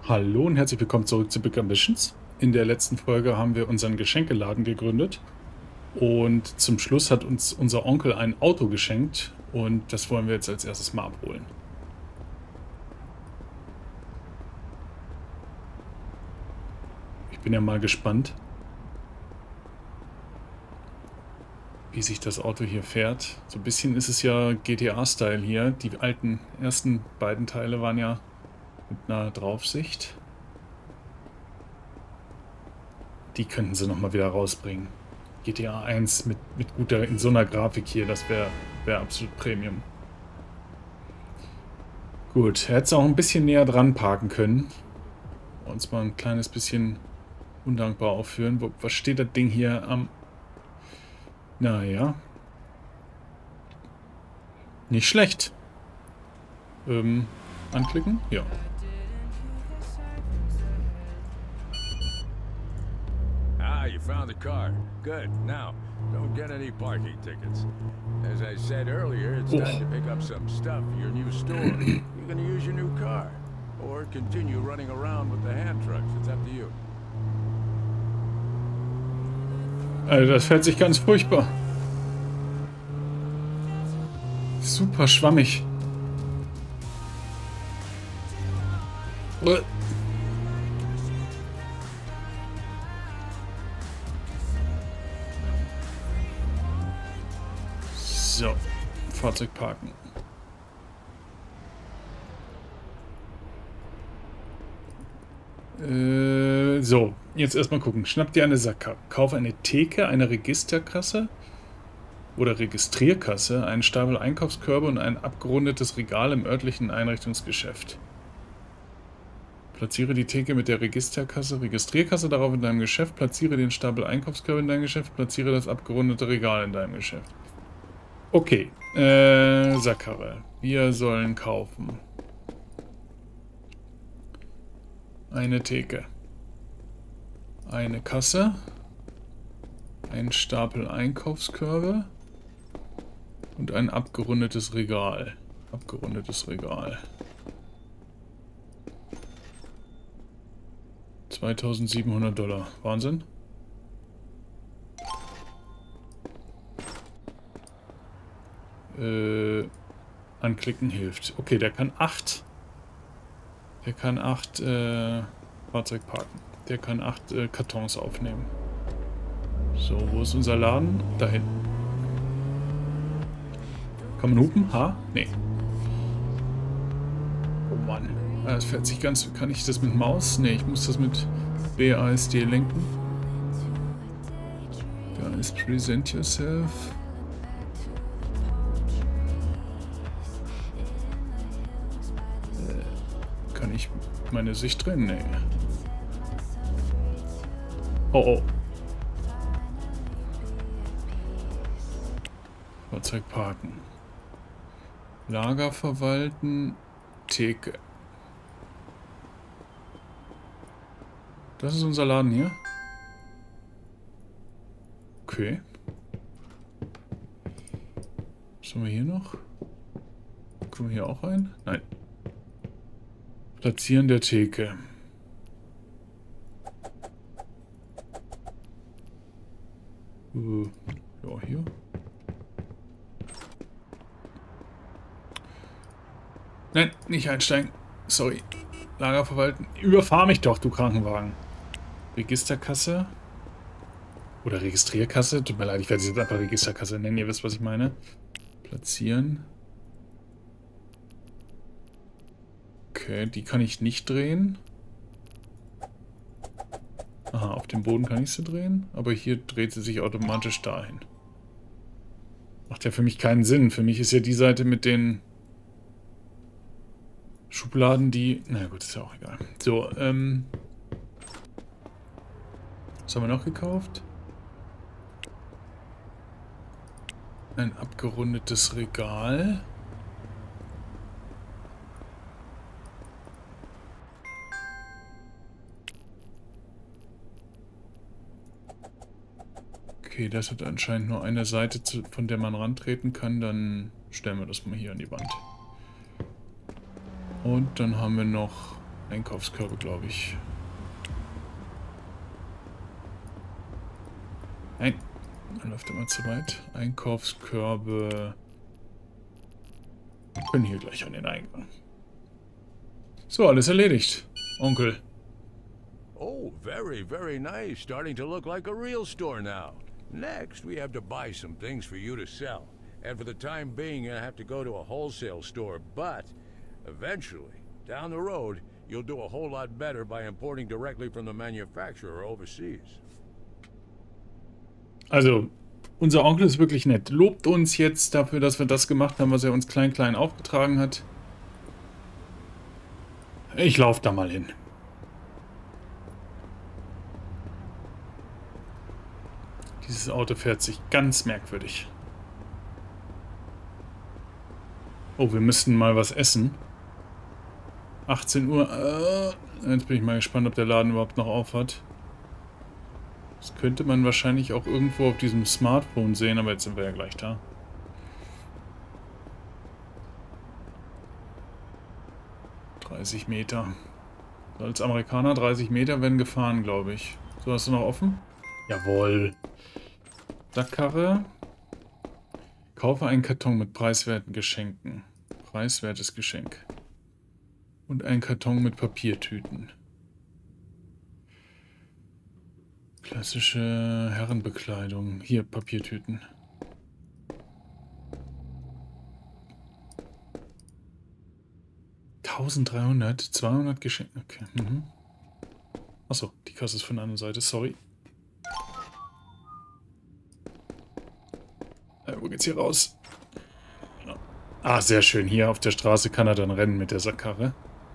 Hallo und herzlich willkommen zurück zu Big Ambitions. In der letzten Folge haben wir unseren Geschenkeladen gegründet und zum Schluss hat uns unser Onkel ein Auto geschenkt und das wollen wir jetzt als erstes mal abholen. Ich bin ja mal gespannt, wie sich das Auto hier fährt. So ein bisschen ist es ja GTA-Style hier. Die alten ersten beiden Teile waren ja mit einer Draufsicht. Die könnten sie nochmal wieder rausbringen. GTA 1 mit guter, in so einer Grafik hier, das wär absolut Premium. Gut, er hätte es auch ein bisschen näher dran parken können. Uns mal ein kleines bisschen undankbar aufführen. Was steht das Ding hier am... Naja. Nicht schlecht. Anklicken? Ja. You found the car. Good. Now, don't get any parking tickets. As I said earlier, it's time to pick up some stuff for your new store. You're gonna use your new car, or continue running around with the hand trucks. It's up to you. Also das fährt sich ganz furchtbar. Super schwammig. So, Fahrzeug parken. So, jetzt erstmal gucken. Schnapp dir eine Sackkarre. Kauf eine Theke, eine Registerkasse oder Registrierkasse, einen Stapel Einkaufskörbe und ein abgerundetes Regal im örtlichen Einrichtungsgeschäft. Platziere die Theke mit der Registrierkasse darauf in deinem Geschäft. Platziere den Stapel Einkaufskörbe in deinem Geschäft. Platziere das abgerundete Regal in deinem Geschäft. Okay, Sackkarre. Wir sollen kaufen. Eine Theke. Eine Kasse. Ein Stapel Einkaufskörbe. Und ein abgerundetes Regal. Abgerundetes Regal. 2700 $. Wahnsinn. Anklicken hilft. Okay, der kann 8. Der kann 8 Fahrzeug parken. Der kann 8 Kartons aufnehmen. So, wo ist unser Laden? Da hinten. Kann man hupen? Ha? Nee. Oh Mann. Das fährt sich ganz... Kann ich das mit Maus? Nee, ich muss das mit BASD lenken. Da ist Present Yourself. Kann ich meine Sicht drehen? Nee. Oh, oh. Fahrzeug parken. Lager verwalten. Theke. Das ist unser Laden hier. Okay. Was haben wir hier noch? Kommen wir hier auch rein? Nein. Platzieren der Theke. Ja, hier. Nein, nicht einsteigen. Sorry. Lager verwalten. Überfahr mich doch, du Krankenwagen. Registerkasse. Oder Registrierkasse. Tut mir leid, ich werde sie jetzt einfach Registerkasse nennen. Ihr wisst, was ich meine. Platzieren. Okay, die kann ich nicht drehen. Aha, auf dem Boden kann ich sie drehen. Aber hier dreht sie sich automatisch dahin. Macht ja für mich keinen Sinn. Für mich ist ja die Seite mit den Schubladen, die... Na gut, ist ja auch egal. So, was haben wir noch gekauft? Ein abgerundetes Regal. Okay, das hat anscheinend nur eine Seite, von der man rantreten kann. Dann stellen wir das mal hier an die Wand. Und dann haben wir noch Einkaufskörbe, glaube ich. Nein, dann läuft er mal zu weit. Einkaufskörbe können hier gleich an den Eingang. So, alles erledigt, Onkel. Oh, very, very nice. Starting to look like a real store now. Next, we have to buy some things for you to sell. And for the time being, you'll have to go to a wholesale store. But eventually, down the road, you'll do a whole lot better by importing directly from the manufacturer overseas. Also, unser Onkel ist wirklich nett. Lobt uns jetzt dafür, dass wir das gemacht haben, was er uns klein aufgetragen hat. Ich laufe da mal hin. Dieses Auto fährt sich ganz merkwürdig. Oh, wir müssten mal was essen. 18 Uhr. Jetzt bin ich mal gespannt, ob der Laden überhaupt noch auf hat. Das könnte man wahrscheinlich auch irgendwo auf diesem Smartphone sehen, aber jetzt sind wir ja gleich da. Meter. So, als Amerikaner 30 Meter werden gefahren, glaube ich. So, hast du noch offen? Jawohl. Sackkarre. Kaufe einen Karton mit preiswerten Geschenken. Preiswertes Geschenk. Und einen Karton mit Papiertüten. Klassische Herrenbekleidung. Hier, Papiertüten. $1300, 200 Geschenke. Okay. Achso, die Kasse ist von der anderen Seite. Sorry. Wo geht's hier raus? Ah, sehr schön. Hier auf der Straße kann er dann rennen mit der Sackkarre.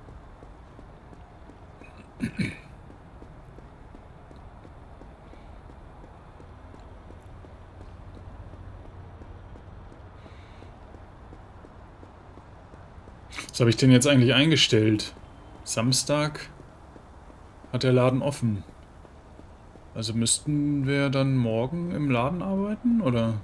Was habe ich denn jetzt eigentlich eingestellt? Samstag hat der Laden offen. Also müssten wir dann morgen im Laden arbeiten, oder?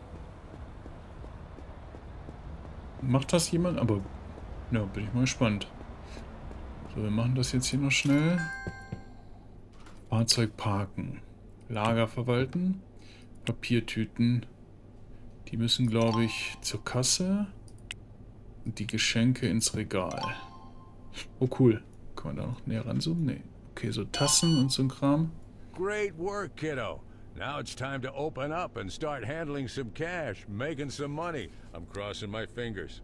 Macht das jemand? Aber, ja, bin ich mal gespannt. So, wir machen das jetzt hier noch schnell. Fahrzeug parken. Lager verwalten. Papiertüten. Die müssen, glaube ich, zur Kasse. Und die Geschenke ins Regal. Oh, cool. Kann man da noch näher ranzoomen? Nee. Okay, so Tassen und so ein Kram. Great work, kiddo. Now it's time to open up and start handling some cash, making some money. I'm crossing my fingers.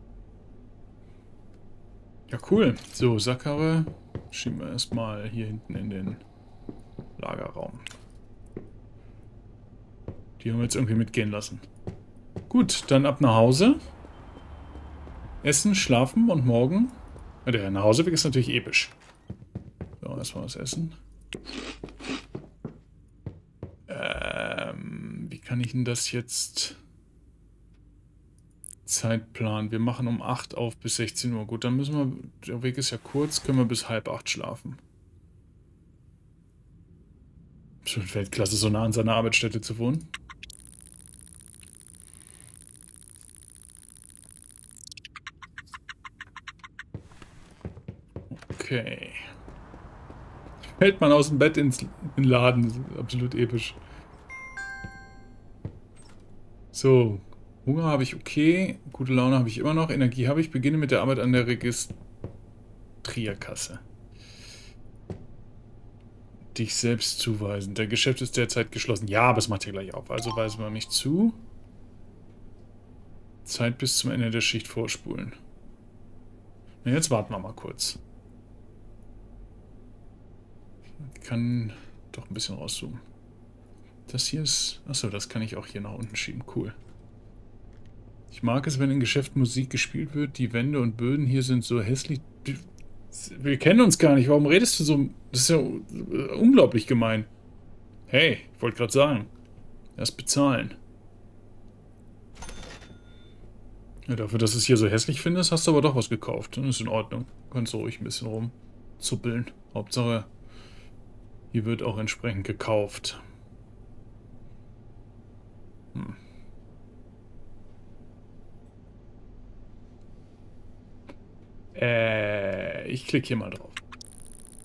Ja, cool. So, Sackkarre schieben wir erstmal hier hinten in den Lagerraum. Die haben wir jetzt irgendwie mitgehen lassen. Gut, dann ab nach Hause. Essen, schlafen und morgen... Ja, der Nachhauseweg ist natürlich episch. So, erstmal was essen. Wie kann ich denn das jetzt... Zeitplan. Wir machen um 8 auf bis 16 Uhr. Gut, dann müssen wir... Der Weg ist ja kurz, können wir bis 7:30 schlafen. Schon Weltklasse, so nah an seiner Arbeitsstätte zu wohnen. Okay. Fällt man aus dem Bett in den Laden. Absolut episch. So. Hunger habe ich okay. Gute Laune habe ich immer noch. Energie habe ich. Beginne mit der Arbeit an der Registrierkasse. Dich selbst zuweisen. Der Geschäft ist derzeit geschlossen. Ja, aber es macht ja gleich auf. Also weisen wir mich zu. Zeit bis zum Ende der Schicht vorspulen. Na, jetzt warten wir mal kurz. Ich kann doch ein bisschen rauszoomen. Das hier ist... Achso, das kann ich auch hier nach unten schieben. Cool. Ich mag es, wenn in Geschäften Musik gespielt wird. Die Wände und Böden hier sind so hässlich. Wir kennen uns gar nicht. Warum redest du so... Das ist ja unglaublich gemein. Hey, ich wollte gerade sagen. Erst bezahlen. Ja, dafür, dass du es hier so hässlich findest, hast du aber doch was gekauft. Das ist in Ordnung. Kannst du ruhig ein bisschen rumzuppeln. Hauptsache, hier wird auch entsprechend gekauft. Ich klicke hier mal drauf.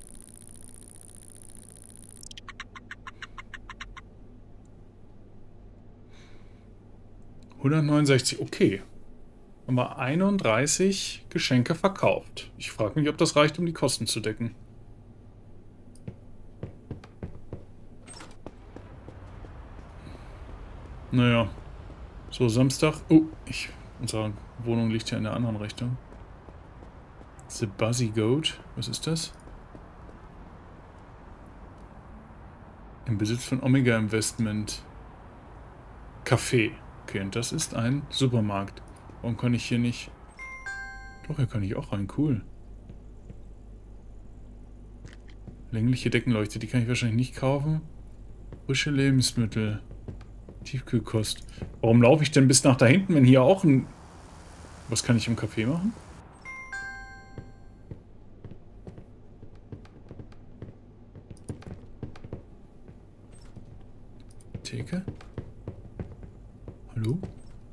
169, okay. Haben wir 31 Geschenke verkauft. Ich frage mich, ob das reicht, um die Kosten zu decken. Naja. So, Samstag. Oh, unsere Wohnung liegt ja in der anderen Richtung. The Buzzy Goat. Was ist das? Im Besitz von Omega Investment. Café. Okay, und das ist ein Supermarkt. Warum kann ich hier nicht... Doch, hier kann ich auch rein. Cool. Längliche Deckenleuchte. Die kann ich wahrscheinlich nicht kaufen. Frische Lebensmittel. Tiefkühlkost. Warum laufe ich denn bis nach da hinten, wenn hier auch ein... Was kann ich im Café machen? Theke? Hallo?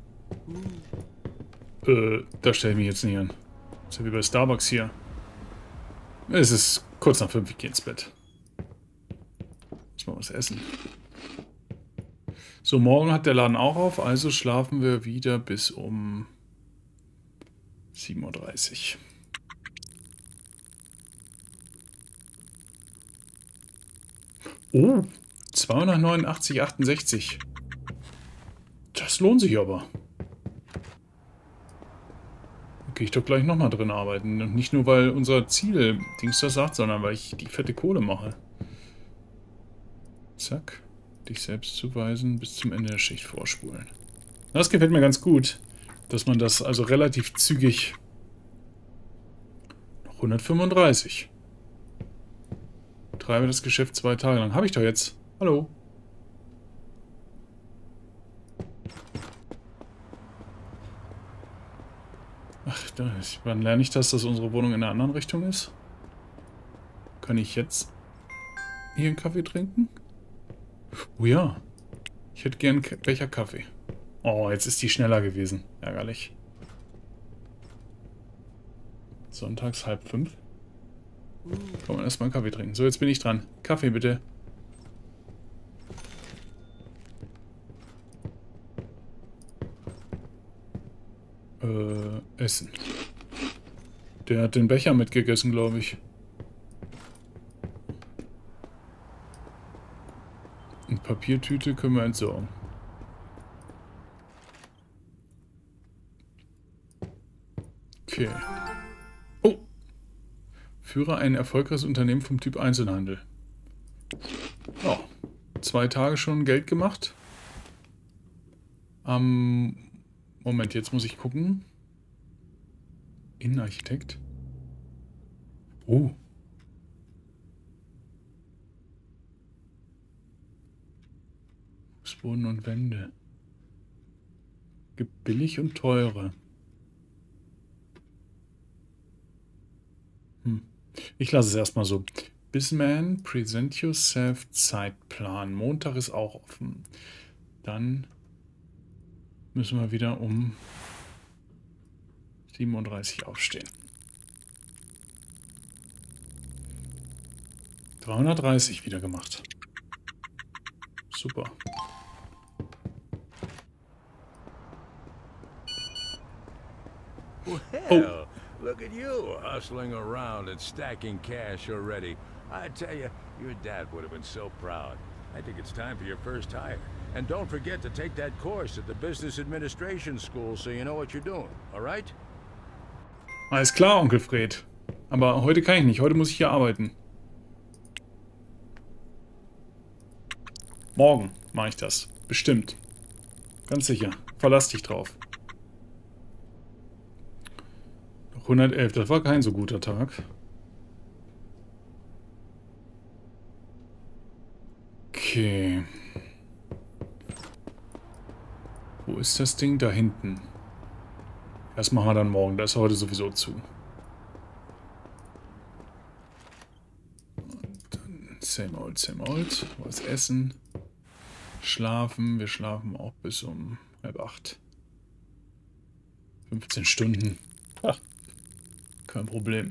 Da stelle ich mich jetzt nicht an. Das ist ja wie bei Starbucks hier. Es ist kurz nach 5, ich gehe ins Bett. Muss mal was essen. So, morgen hat der Laden auch auf, also schlafen wir wieder bis um 7:30 Uhr. Oh, 289,68. Das lohnt sich aber. Gehe ich doch gleich nochmal drin arbeiten. Und nicht nur, weil unser Ziel-Dings das sagt, sondern weil ich die fette Kohle mache. Zack. Dich selbst zuweisen, bis zum Ende der Schicht vorspulen. Das gefällt mir ganz gut, dass man das also relativ zügig... Noch 135. Treibe das Geschäft 2 Tage lang. Habe ich doch jetzt. Hallo. Ach, wann lerne ich das, dass unsere Wohnung in einer anderen Richtung ist? Kann ich jetzt hier einen Kaffee trinken? Oh ja. Ich hätte gern einen Becher Kaffee. Oh, jetzt ist die schneller gewesen. Ärgerlich. Sonntags 4:30. Kann man erstmal einen Kaffee trinken. So, jetzt bin ich dran. Kaffee bitte. Essen. Der hat den Becher mitgegessen, glaube ich. Eine Papiertüte können wir entsorgen. Okay. Oh! Führe ein erfolgreiches Unternehmen vom Typ Einzelhandel. Oh. 2 Tage schon Geld gemacht. Moment, jetzt muss ich gucken. Innenarchitekt. Oh. Fußboden und Wände. Gibt billig und teure. Ich lasse es erstmal so. Bisman, present yourself, Zeitplan. Montag ist auch offen. Dann müssen wir wieder um 7:30 Uhr aufstehen. 330 wieder gemacht. Super. Well, look at you hustling around and stacking cash already. I tell you, your dad would have been so proud. I think it's time for your first hire. And don't forget to take that course at the Business Administration School so you know what you're doing, all right? Alles klar, Onkel Fred. Aber heute kann ich nicht. Heute muss ich hier arbeiten. Morgen mache ich das. Bestimmt. Ganz sicher. Verlass dich drauf. 111. Das war kein so guter Tag. Okay. Wo ist das Ding? Da hinten. Das machen wir dann morgen. Das ist heute sowieso zu. Und dann same old. Was essen. Schlafen. Wir schlafen auch bis um 7:30. 15 Stunden. Ach, kein Problem.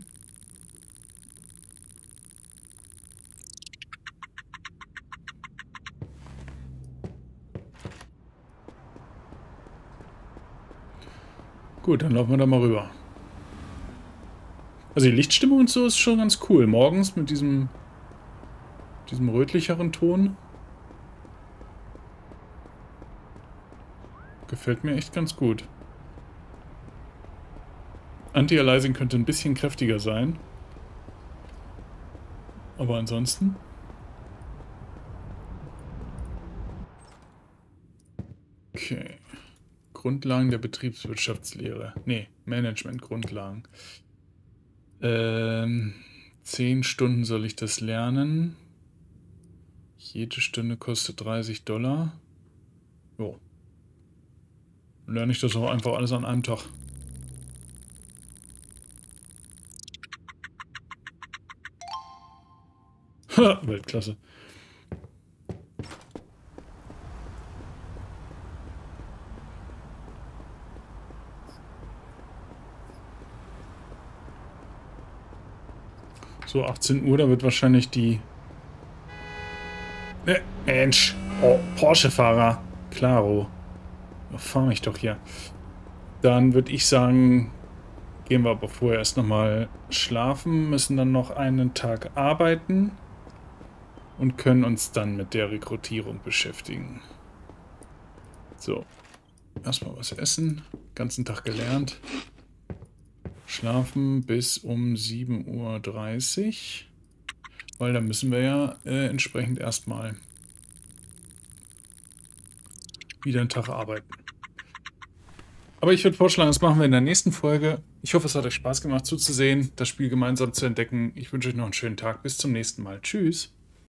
Gut, dann laufen wir da mal rüber. Also die Lichtstimmung und so ist schon ganz cool. Morgens mit diesem rötlicheren Ton. Gefällt mir echt ganz gut. Anti-Aliasing könnte ein bisschen kräftiger sein. Aber ansonsten... Okay. Grundlagen der Betriebswirtschaftslehre. Nee, Management-Grundlagen. 10 Stunden soll ich das lernen. Jede Stunde kostet $30. Jo. Dann lerne ich das auch einfach alles an einem Tag. Ha, Weltklasse. So, 18 Uhr, da wird wahrscheinlich die... Mensch! Oh, Porsche-Fahrer. Klaro. Fahr mich doch hier. Dann würde ich sagen, gehen wir aber vorher erst nochmal schlafen, müssen dann noch einen Tag arbeiten und können uns dann mit der Rekrutierung beschäftigen. So. Erstmal was essen. Ganzen Tag gelernt. Schlafen bis um 7:30 Uhr. Weil da müssen wir ja entsprechend erstmal wieder einen Tag arbeiten. Aber ich würde vorschlagen, das machen wir in der nächsten Folge. Ich hoffe, es hat euch Spaß gemacht zuzusehen, das Spiel gemeinsam zu entdecken. Ich wünsche euch noch einen schönen Tag. Bis zum nächsten Mal. Tschüss.